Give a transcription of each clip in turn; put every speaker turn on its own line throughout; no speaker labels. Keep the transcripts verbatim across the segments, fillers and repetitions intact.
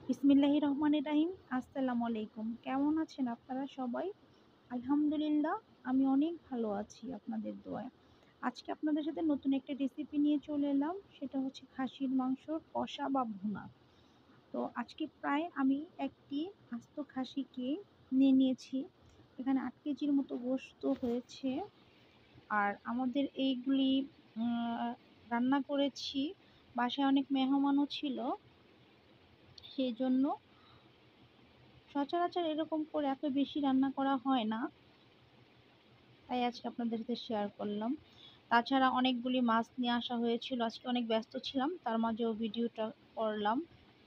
বিসমিল্লাহির রহমানির রাহিম। আসসালামু আলাইকুম। কেমন আছেন আপনারা সবাই? আলহামদুলিল্লাহ, আমি অনেক ভালো আছি আপনাদের দোয়ায়। আজকে আপনাদের সাথে নতুন একটা রেসিপি নিয়ে চলে এলাম। সেটা হচ্ছে খাসির মাংসর কষা বা ভুনা। তো আজকে প্রায় আমি একটি আস্ত খাসিকে নিয়ে নিয়েছি। এখানে আট কেজির মতো গোশত হয়েছে। আর আমাদের এইগুলি উম রান্না করেছি। বাসায় অনেক মেহমানও ছিল। সেজন্য সচরাচর এরকম করে এত বেশি রান্না করা হয় না, তাই আজকে আপনাদের সাথে শেয়ার করলাম। তাছাড়া অনেকগুলি মাছ নিয়ে আসা হয়েছিল, আজকে অনেক ব্যস্ত ছিলাম, তার মাঝেও ভিডিওটা করলাম।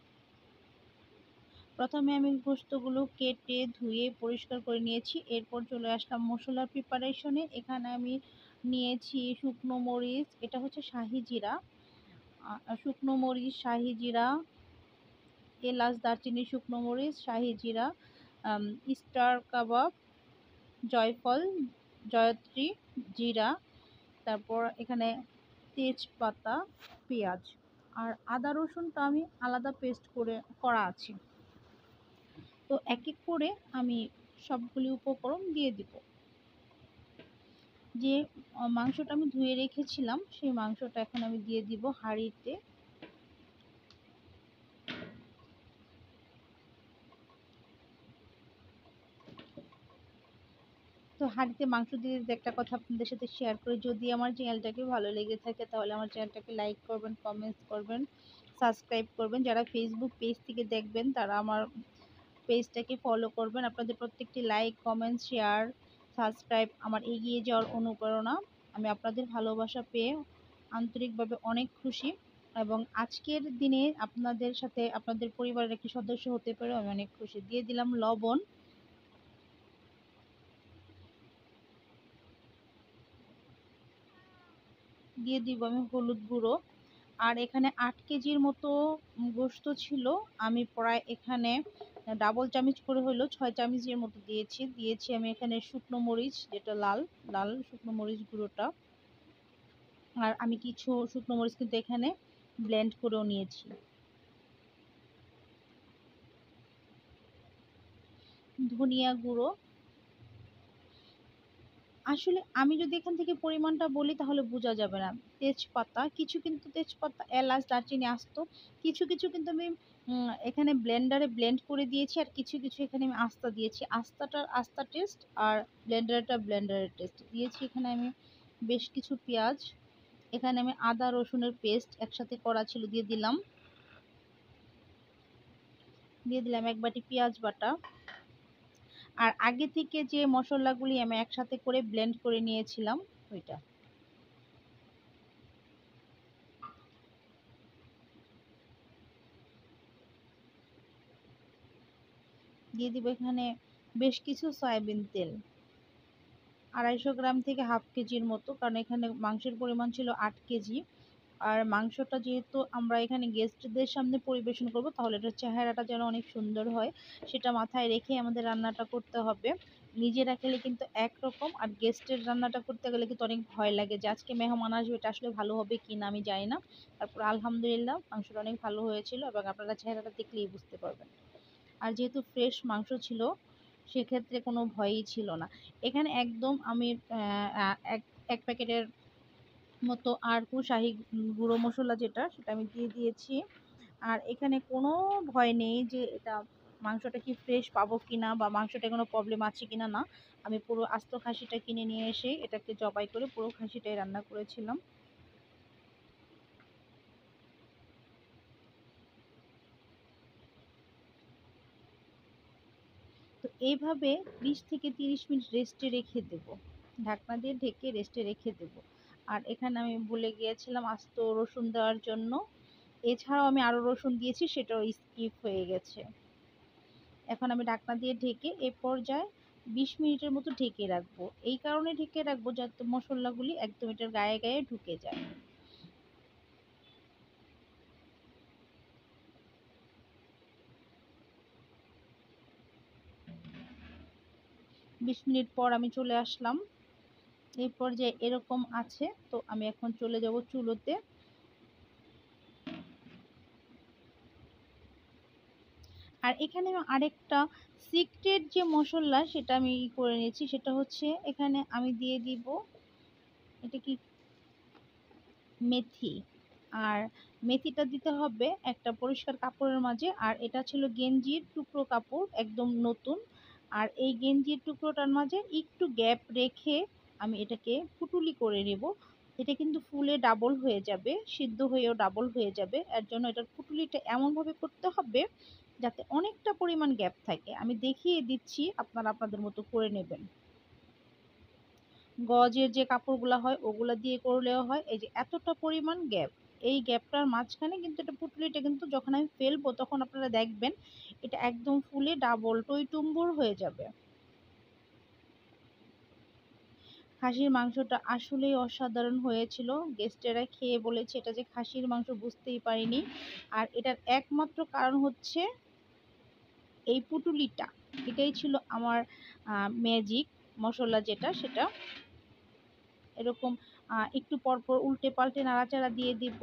প্রথমে আমি গোস্তগুলো কেটে ধুয়ে পরিষ্কার করে নিয়েছি, এরপর চলে আসলাম মশলার প্রিপারেশনে। এখানে আমি নিয়েছি শুকনো মরিচ, এটা হচ্ছে শাহি জিরা, শুকনো মরিচ, শাহি জিরা, এলাচ, দারচিনি, শুকনো মরিচ, শাহি জিরা, স্টার কাবাব, জয়ফল, জয়ত্রী, জিরা, তারপর এখানে তেজপাতা, পেঁয়াজ আর আদা রসুনটা আমি আলাদা পেস্ট করে করা আছে। তো এক এক করে আমি সবগুলি উপকরণ দিয়ে দিব। যে মাংসটা আমি ধুয়ে রেখেছিলাম সেই মাংসটা এখন আমি দিয়ে দিব হাঁড়িতে। তো হাঁড়িতে মাংস দিয়ে দিতে একটা কথা আপনাদের সাথে শেয়ার করি, যদি আমার চ্যানেলটাকে ভালো লেগে থাকে তাহলে আমার চ্যানেলটাকে লাইক করবেন, কমেন্টস করবেন, সাবস্ক্রাইব করবেন। যারা ফেসবুক পেজ থেকে দেখবেন তারা আমার পেজটাকে ফলো করবেন। আপনাদের প্রত্যেকটি লাইক, কমেন্ট, শেয়ার, সাবস্ক্রাইব আমার এগিয়ে যাওয়ার অনুপ্রেরণা। আমি আপনাদের ভালোবাসা পেয়ে আন্তরিকভাবে অনেক খুশি, এবং আজকের দিনে আপনাদের সাথে আপনাদের পরিবারের একটি সদস্য হতে পেরে আমি অনেক খুশি। দিয়ে দিলাম লবণ, দিয়ে দিব আমি হলুদ গুঁড়ো। আর এখানে আট কেজির মতো গোস্ত ছিল, আমি প্রায় এখানে ডাবল চামচ করে হলো ছয় চামচের মতো দিয়েছি। দিয়েছি আমি এখানে শুকনো মরিচ, যেটা লাল লাল শুকনো মরিচ গুঁড়োটা। আর আমি কিছু শুকনো মরিচ কিন্তু এখানে ব্লেন্ড করেও নিয়েছি। ধনিয়া গুঁড়ো, আসলে আমি যদি এখান থেকে পরিমাণটা বলি তাহলে বোঝা যাবে না। তেজপাতা কিছু, কিন্তু তেজপাতা, এলাচ, দারচিনি আস্ত, কিছু কিছু কিন্তু আমি উম, এখানে ব্লেন্ডারে ব্লেন্ড করে দিয়েছি, আর কিছু কিছু এখানে আমি আস্তা দিয়েছি। আস্তাটার আস্তা টেস্ট আর ব্লেন্ডারটা ব্লেন্ডারের টেস্ট দিয়েছি। এখানে আমি বেশ কিছু পেঁয়াজ, এখানে আমি আদা রসুনের পেস্ট একসাথে করা ছিল দিয়ে দিলাম। দিয়ে দিলাম এক বাটি পেঁয়াজ বাটা। আর আগে থেকে যে মশলাগুলি আমি একসাথে করে ব্লেন্ড করে নিয়েছিলাম ওইটা দিয়ে দিব। এখানে বেশ কিছু সয়াবিন তেল, আড়াইশো গ্রাম থেকে হাফ কেজির মতো, কারণ এখানে মাংসের পরিমাণ ছিল আট কেজি। আর মাংসটা যেহেতু আমরা এখানে গেস্টদের সামনে পরিবেশন করব, তাহলে এটার চেহারাটা যেন অনেক সুন্দর হয় সেটা মাথায় রেখে আমাদের রান্নাটা করতে হবে। নিজেরা খেলে কিন্তু একরকম, আর গেস্টের রান্নাটা করতে গেলে কিন্তু অনেক ভয় লাগে যে আজকে মেহমান আসবে, এটা আসলে ভালো হবে কি না আমি জানি না। তারপর আলহামদুলিল্লাহ মাংসটা অনেক ভালো হয়েছিল, এবং আপনারা চেহারাটা দেখলেই বুঝতে পারবেন। আর যেহেতু ফ্রেশ মাংস ছিল সেক্ষেত্রে কোনো ভয়ই ছিল না। এখানে একদম আমি আহ, আহ, এক এক প্যাকেটের মতো আরকু শাহি গুঁড়ো মশলা, যেটা সেটা আমি দিয়ে দিয়েছি। আর এখানে কোনো ভয় নেই যে এটা মাংসটা কি ফ্রেশ পাবো কিনা বা মাংসটা কোনো প্রবলেম আছে কিনা, না। আমি পুরো আস্ত খাসিটা কিনে নিয়ে এসে এটাকে জবাই করে পুরো খাসিটাই রান্না করেছিলাম। তো এইভাবে বিশ থেকে তিরিশ মিনিট রেস্টে রেখে দেব, ঢাকনা দিয়ে ঢেকে রেস্টে রেখে দেব। আর এখানে আমি ভুলে গিয়েছিলাম আস্ত রসুন দেওয়ার জন্য, এছাড়াও আমি আরও রসুন দিয়েছি, সেটাও স্কিপ হয়ে গেছে। এখন আমি ঢাকনা দিয়ে ঢেকে এ পর্যায়ে বিশ মিনিটের মতো ঢেকে রাখবো। এই কারণে ঢেকে রাখবো যাতে মশলাগুলি একদম এটার গায়ে গায়ে ঢুকে যায়। বিশ মিনিট পর আমি চলে আসলাম। এই পর্যায়ে এরকম আছে, তো আমি এখন চলে যাব চুলোতে। আর এখানে আরেকটা সিক্রেট যে মশলা সেটা আমি ই করে নিয়েছি, সেটা হচ্ছে এখানে আমি দিয়ে দিব এটা কি মেথি। আর মেথিটা দিতে হবে একটা পরিষ্কার কাপড়ের মাঝে। আর এটা ছিল গেঞ্জির টুকরো কাপড়, একদম নতুন। আর এই গেঞ্জির টুকরোটার মাঝে একটু গ্যাপ রেখে আমি এটাকে পুটুলি করে নেব। এটা কিন্তু ফুলে ডাবল হয়ে যাবে, সিদ্ধ হয়েও ডাবল হয়ে যাবে। এর জন্য এটার পুটুলিটা এমনভাবে করতে হবে যাতে অনেকটা পরিমাণ গ্যাপ থাকে। আমি দেখিয়ে দিচ্ছি, আপনারা আপনাদের মতো করে নেবেন। গজের যে কাপড়গুলা হয় ওগুলা দিয়ে করলেও হয়। এই যে এতটা পরিমাণ গ্যাপ, এই গ্যাপটার মাঝখানে কিন্তু এটা পুটলিটা কিন্তু যখন আমি ফেলবো তখন আপনারা দেখবেন এটা একদম ফুলে ডাবল টইটুম্বুর হয়ে যাবে। খাসির মাংসটা আসলেই অসাধারণ হয়েছিল। গেস্টেরা খেয়ে বলেছে এটা যে খাসির মাংস বুঝতেই পারিনি। আর এটার একমাত্র কারণ হচ্ছে এই পুটুলিটা। এটাই ছিল আমার ম্যাজিক মশলা যেটা, সেটা এরকম আহ, একটু পর পর উল্টে পাল্টে নাড়াচাড়া দিয়ে দিব।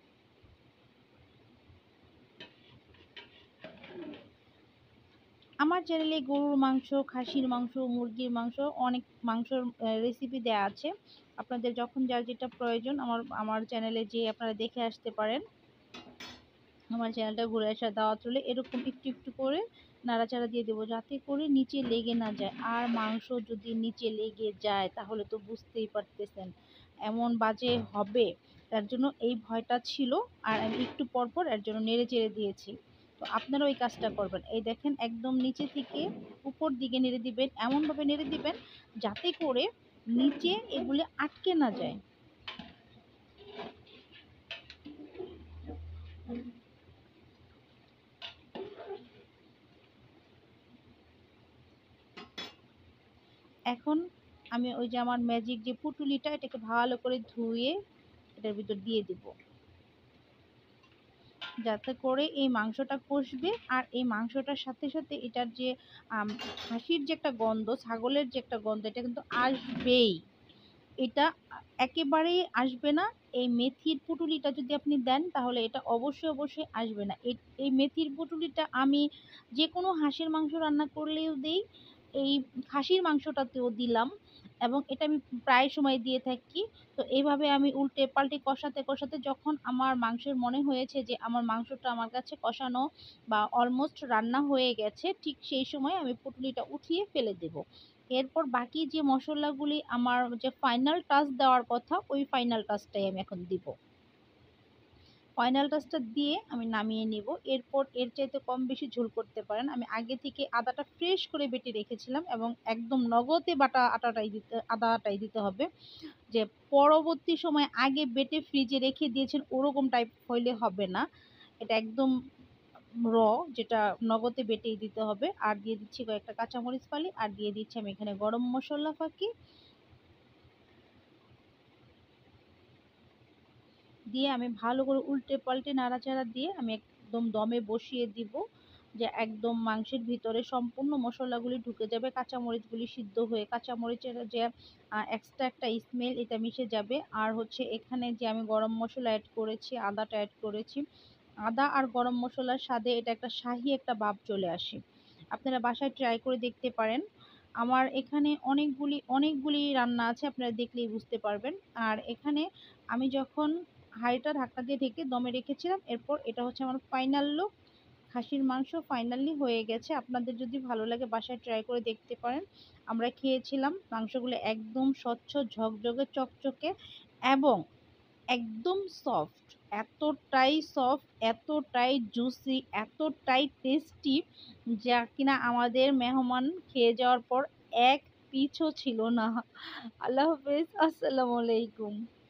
আমার চ্যানেলে গরুর মাংস, খাসির মাংস, মুরগির মাংস, অনেক মাংসর রেসিপি দেয়া আছে। আপনাদের যখন যার যেটা প্রয়োজন আমার আমার চ্যানেলে যেয়ে আপনারা দেখে আসতে পারেন। আমার চ্যানেলটা ঘুরে আসার দাওয়াত রইলো। এরকম একটু একটু করে নাড়াচাড়া দিয়ে দেবো যাতে করে নিচে লেগে না যায়। আর মাংস যদি নিচে লেগে যায় তাহলে তো বুঝতেই পারতেছেন এমন বাজে হবে। তার জন্য এই ভয়টা ছিল। আর আমি একটু পর পর এর জন্য নেড়ে চেড়ে দিয়েছি। তো আপনারা ওই কাজটা করবেন। এই দেখেন একদম নিচে থেকে উপর দিকে নেড়ে দিবেন, এমনভাবে নেড়ে দিবেন যাতে করে নিচে এগুলো আটকে না যায়। এখন আমি ওই যে আমার ম্যাজিক যে পুটুলিটা এটাকে ভালো করে ধুয়ে এটার ভিতর দিয়ে দিব যাতে করে এই মাংসটা কষবে। আর এই মাংসটার সাথে সাথে এটার যে আম, খাসির যে একটা গন্ধ, ছাগলের যে একটা গন্ধ, এটা কিন্তু আসবেই। এটা একেবারেই আসবে না। এই মেথির পুটুলিটা যদি আপনি দেন তাহলে এটা অবশ্যই অবশ্যই আসবে না। এই এই মেথির পুটুলিটা আমি যে কোনো হাঁসের মাংস রান্না করলেও দেই, এই খাসির মাংসটাতেও দিলাম, এবং এটা আমি প্রায় সময় দিয়ে থাকি। তো এইভাবে আমি উল্টে পাল্টে কষাতে কষাতে যখন আমার মাংসের মনে হয়েছে যে আমার মাংসটা আমার কাছে কষানো বা অলমোস্ট রান্না হয়ে গেছে, ঠিক সেই সময় আমি পুটুলিটা উঠিয়ে ফেলে দেব। এরপর বাকি যে মশলাগুলি আমার যে ফাইনাল টাচ দেওয়ার কথা ওই ফাইনাল টাচটাই আমি এখন দিব। ফাইনাল টাচটা দিয়ে আমি নামিয়ে নিব। এরপর এর চাইতে কম বেশি ঝোল করতে পারেন। আমি আগে থেকে আদাটা ফ্রেশ করে বেটে রেখেছিলাম, এবং একদম নগদে বাটা আটাটাই দিতে আদাটাই দিতে হবে। যে পরবর্তী সময় আগে বেটে ফ্রিজে রেখে দিয়েছেন ওরকম টাইপ হইলে হবে না। এটা একদম র, যেটা নগদে বেটেই দিতে হবে। আর দিয়ে দিচ্ছি কয়েকটা কাঁচামরিচ ফালি, আর দিয়ে দিচ্ছি আমি এখানে গরম মশলা ফাঁকি দিয়ে আমি ভালো করে উল্টে পাল্টে নাড়াচাড়া দিয়ে আমি একদম দমে বসিয়ে দিব, যে একদম মাংসের ভিতরে সম্পূর্ণ মশলাগুলি ঢুকে যাবে, কাঁচামরিচগুলি সিদ্ধ হয়ে কাঁচামরিচের যে এক্সট্রা একটা স্মেল এটা মিশে যাবে। আর হচ্ছে এখানে যে আমি গরম মশলা অ্যাড করেছি, আদাটা অ্যাড করেছি, আদা আর গরম মশলার স্বাদে এটা একটা শাহি একটা ভাব চলে আসে। আপনারা বাসায় ট্রাই করে দেখতে পারেন। আমার এখানে অনেকগুলি অনেকগুলি রান্না আছে, আপনারা দেখলেই বুঝতে পারবেন। আর এখানে আমি যখন হাঁড়িটা ঢাকনা দিয়ে ঢেকে দমে রেখেছিলাম, এরপর এটা হচ্ছে আমার ফাইনাল লুক। খাসির মাংস ফাইনালি হয়ে গেছে। আপনাদের যদি ভালো লাগে বাসায় ট্রাই করে দেখতে পারেন। আমরা খেয়েছিলাম, মাংসগুলো একদম স্বচ্ছ ঝকঝকে চকচকে এবং একদম সফট। এতটাই সফট, এতটাই জুসি, এতটাই টেস্টি, যা কিনা আমাদের মেহমান খেয়ে যাওয়ার পর এক পিছও ছিল না। আল্লাহ হাফেজ, আসসালামু আলাইকুম।